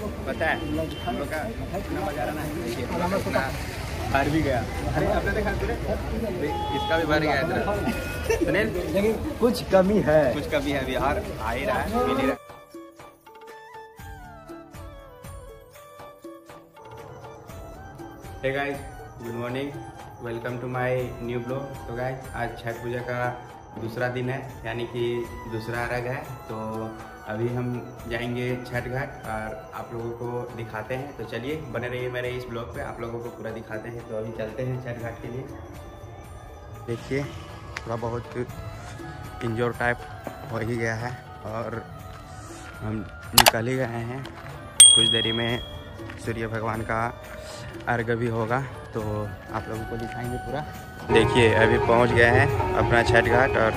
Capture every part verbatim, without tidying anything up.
पता है हम लोग का इतना मजा रहा ना, देखिए अपना भर भी गया। अरे आपने देखा तुरे इसका भी भर गया इधर सुनील, लेकिन कुछ कमी है, कुछ कमी है, बिहार आ ही रहा है, मिल ही रहा है। Hey guys, good morning, welcome to my new blog. तो गाइस आज छठ पूजा का दूसरा दिन है, यानी कि दूसरा अर्घ है। तो अभी हम जाएंगे छठ घाट और आप लोगों को दिखाते हैं। तो चलिए बने रहिए मेरे इस ब्लॉग पे, आप लोगों को पूरा दिखाते हैं। तो अभी चलते हैं छठ घाट के लिए। देखिए थोड़ा बहुत इंजोर टाइप हो ही गया है और हम निकल ही गए हैं। कुछ देरी में सूर्य भगवान का अर्घ भी होगा, तो आप लोगों को दिखाएंगे पूरा। देखिए अभी पहुंच गए हैं अपना छठ घाट और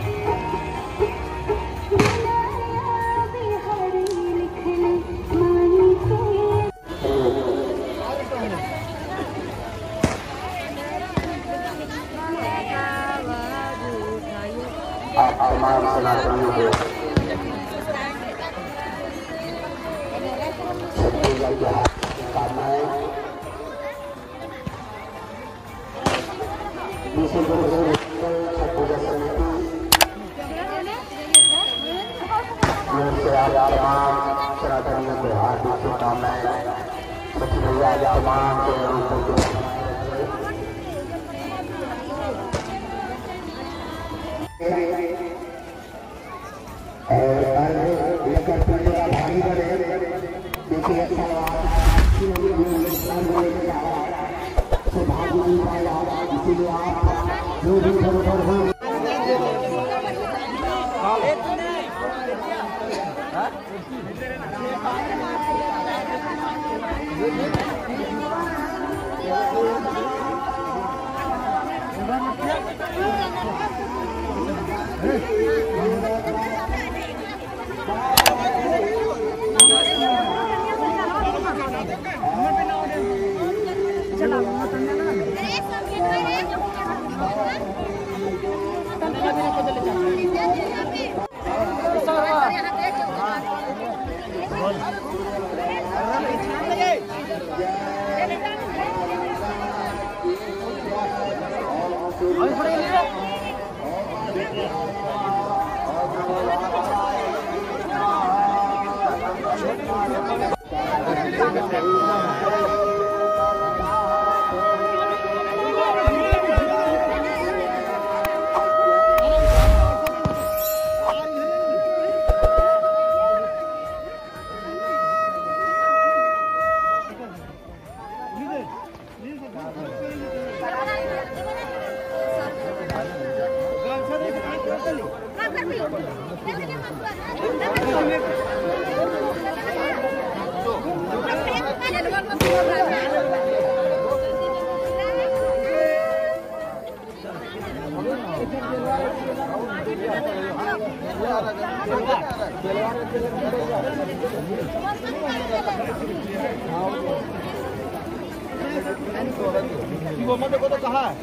को तो कहा है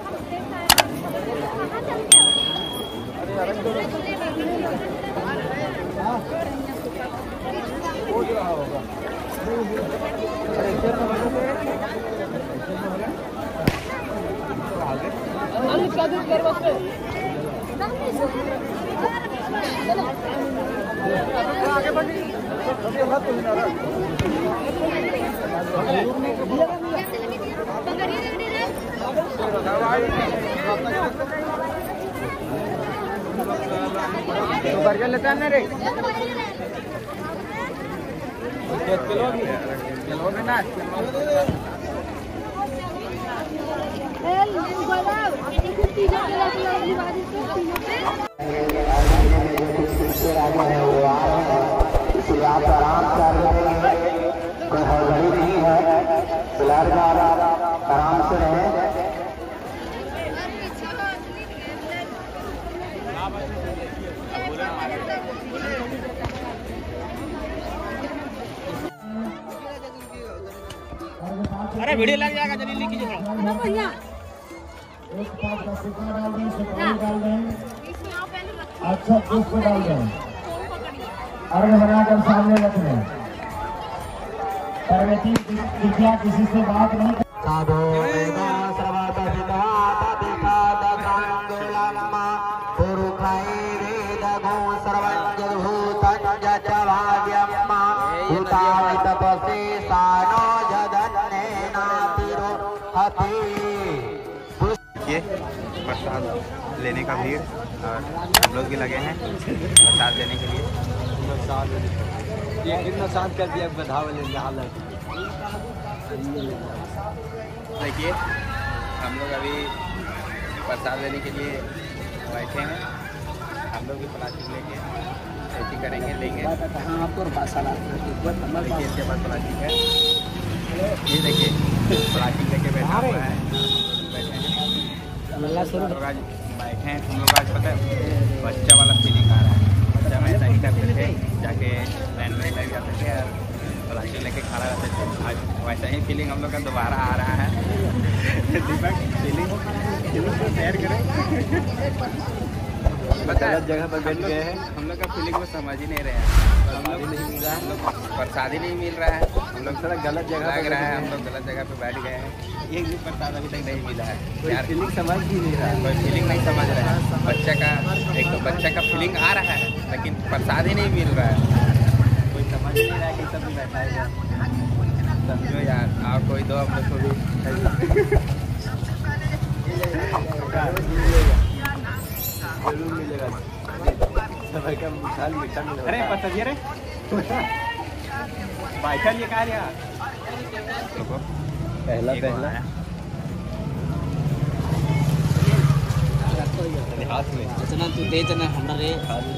आगे बढ़ी तो बर्गर लेता है ना रे किलो किलो में ना आप आराम कर रहे हैं, कोई हड़बड़ी नहीं है, फिलहाल आराम से रहें। अरे वीडियो लग जाएगा, जल्दी लिख कीजिए थोड़ा भैया। एक पास का सिक्का डाल दें, सिक्का डाल दें, अच्छा पुष्प डाल दें, अर्घ बनाकर सामने रख दें। सर्वती कृपया किसी से बात नहीं साधो वेदा सर्वत सिद्धात विकाद कांगुलम्मा पुरुखाय वेदगो सर्वं भूतं च भाग्यम्मा भूतानि तपसे सानो जदन्नेना तिरो हति। ये प्रसाद लेने का भीड़ और हम लोग भी लगे हैं प्रसाद लेने के लिए। ये कितना साथ कर दिया बधाव लेने हालत। देखिए हम लोग अभी प्रसाद लेने के लिए बैठे हैं। हम लोग भी प्लास्टिक लेके ऐसी करेंगे लेंगे। आपको देखिए इसके पास प्लास्टिक है, ये देखिए प्लास्टिक लेके बैठा हुआ है। बैठे हैं लोग आज बैठे हैं। हम लोग आज पता है बच्चा वाला फीलिंग आ रहा है। बच्चा में ऐसा ही करते थे, जाके लाइन में लग जाते थे और प्लास्टिक लेके खड़ा रहते थे। आज वैसा ही फीलिंग हम लोग का दोबारा आ रहा है। दीपक फीलिंग फीलिंग शेयर करें। बता जगह पर बैठ गए हैं। हम लोग का फीलिंग को समझ ही नहीं रहे हैं। हम लोग नहीं मिल रहा है, हम लोग प्रसाद ही नहीं मिल रहा है। हम लोग थोड़ा गलत जगह लग रहा है, हम लोग गलत जगह पे बैठ गए हैं। एक भी प्रसाद अभी तक नहीं मिला है। यार फीलिंग समझ ही नहीं रहा, कोई फीलिंग नहीं समझ रहा है। बच्चा का एक तो बच्चा का फीलिंग आ रहा है लेकिन प्रसाद ही नहीं मिल रहा है। कोई समझ नहीं रहा है कि सब भी बैठा है। समझो यार, और कोई दो हम लोग को भी जरूर मिलेगा। समय का मिठाल मीठा मिलेगा। अरे पता दिया रे बैठा ये कहा यार पहला पहला हाथ में इतना तू तेज ना हमरा रे।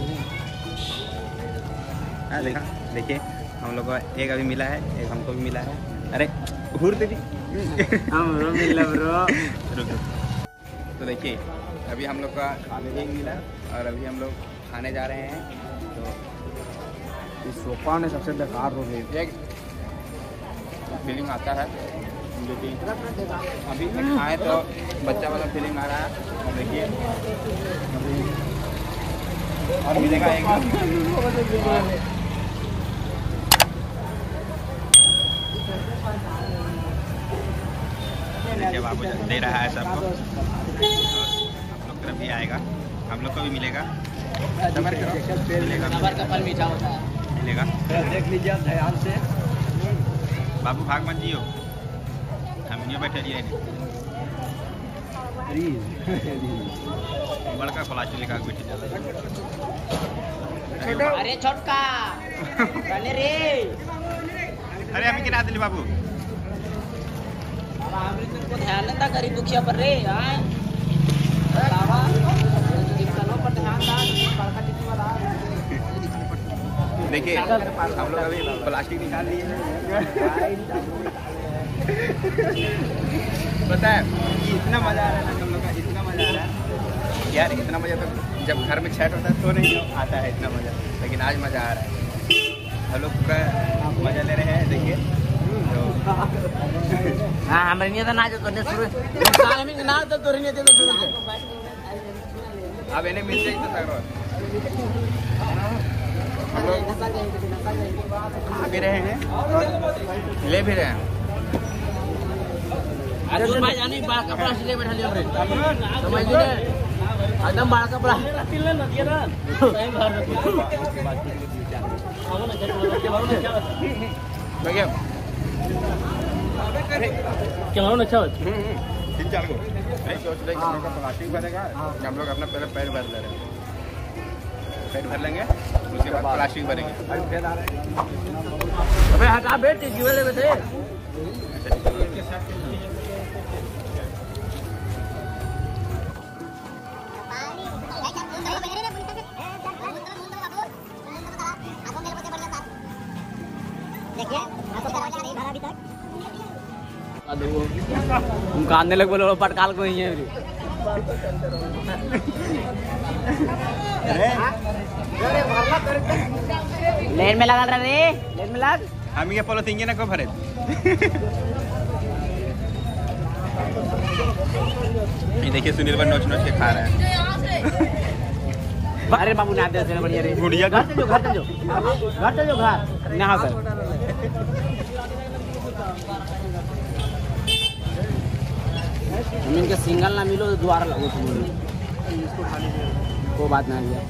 हाँ देखा देखिए हम लोग को एक अभी मिला है, एक हमको भी मिला है। अरे हुर दीदी हम रो मिला ब्रो। रुक तो देखिए अभी हम लोग का एक मिला और अभी हम लोग खाने जा रहे हैं। तो इस सोफा ने सबसे बेकार हो गई। एक फीलिंग आता है जो कि अभी खाए तो बच्चा वाला फीलिंग आ रहा है। और देखिए और मिलेगा एक देखिए बाबू दे रहा है सबको। हम लोग तरफ भी आएगा, हम लोग को भी मिलेगा। मिलेगा सबर का फल मीठा होता है। मिलेगा। देख लीजिए आप ध्यान से। बाबू भाग मत जियो, हम नहीं बैठे लिए बड़का प्लास्टिक लेकर बैठे जाता। अरे छोटका चले रे। अरे हम किना दिली बाबू हमरे तुमको ध्यान ना करी दुखिया पर रे। हां बाबा दिखानो पर ध्यान दा बड़का टिकवा दा। देखिए हम लोग अभी प्लास्टिक निकाल लिए हैं। पता है इतना मजा आ रहा है ना हम लोग का, इतना मजा आ रहा है यार। इतना मजा तो जब घर में छठ होता है तो नहीं आता है इतना मजा, लेकिन आज मजा आ रहा है। हम लोग पूरा मजा ले रहे हैं। देखिए हां हमरे नहीं तो ना जो तोने शुरू साल में ना तो तोरे नहीं दे तो शुरू से अब इन्हें मिल जाए तो सर हम लोग खा भी रहे हैं और ले भी रहे हैं। अरे दूर भाई जानी बाल कपड़ा से ले बैठा लियो रे समझ ले एकदम बाल कपड़ा तिल ना दिया ना सही बात देखिए क्या हो ना अच्छा तीन चार को नहीं सोच रहे कि हम लोग का प्लास्टिक भरेगा, हम लोग अपना पहले पैर भर ले रहे हैं। पेट भर लेंगे उसके बाद प्लास्टिक भरेंगे। अबे हटा बेटे जीवन ले बेटे। तुम कांदने लग बोलो पटकाल को ही है। लेन में लगा रे लेन में लग हम ये पॉलिथीन ना को भरे। ये देखिए सुनील भाई नोच नोच के खा रहा है। अरे बाबू ना दे से बढ़िया रे गुड़िया घर चलो घर चलो घर चलो घर ना सर हम इनके सिंगल ना मिलो तो दोबारा लगो तुम वो बात नहीं है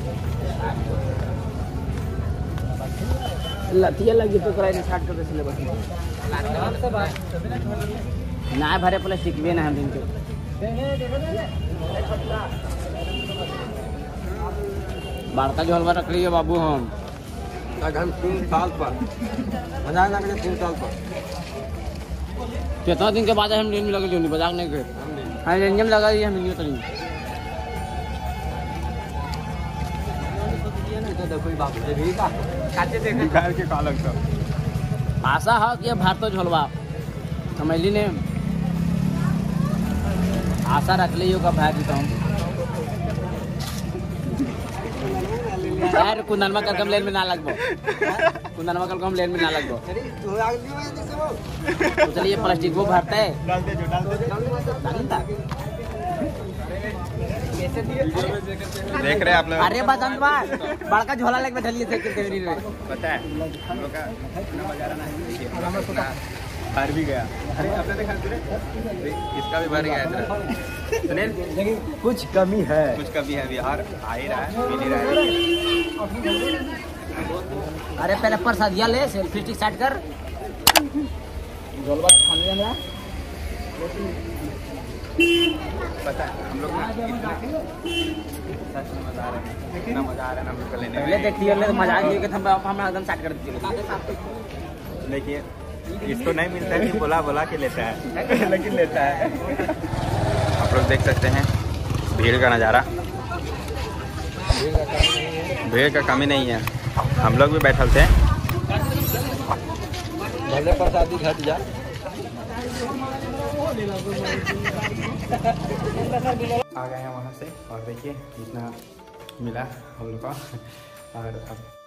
लतिया लगी तो कराई स्टार्ट कर दे सिलेबस ना भरे प्लास्टिक भी ना हम इनके बारता जो हलवा रख लिए बाबू हम हम तीन साल पर मजाक ना करें तीन साल पर कितना दिन के बाद हम रेंज में लगे जो नहीं मजाक नहीं करे हाँ रेंज में लगा दिए हम तो नहीं देखो बाबू भी काटे देखे निकाल के का लगता आशा है कि भारत झोलवा समझली ने आशा रख लियो का भाई जीता हूँ यार कुंदनमा कल कम लेन में ना लगबो कुंदनमा कल कम लेन में ना लगबो तो चलिए प्लास्टिक वो भरता है डाल दे जो डाल दे देख रहे हैं आप लोग अरे बसंत बार बड़का झोला लेके बैठलिए थे कितने मिनट में पता है हम लोग का नजारा ना भर भी गया अरे आपने देखा इसका भी भर गया इधर सुनील कुछ कमी है कुछ कभी है बिहार आ ही रहा है मिल ही रहा है अरे पहले प्रसादिया ले सेल्फी स्टिक सेट कर झोलवा खाने जा पता है हम लोग ना सच में मजा आ रहा है इतना मजा आ रहा है ना हम लोग को लेने पहले में देखिए ले मजाक दिए कि हम हम एकदम सेट कर दिए देखिए इसको नहीं मिलता है कि बोला बोला के लेता है लेकिन लेता है आप लोग देख सकते हैं भीड़ का नज़ारा भीड़ का कमी नहीं है हम लोग भी बैठल थे भले प्रसादी घट जा आ गए हैं वहाँ से और देखिए इतना मिला हम लोग का और अब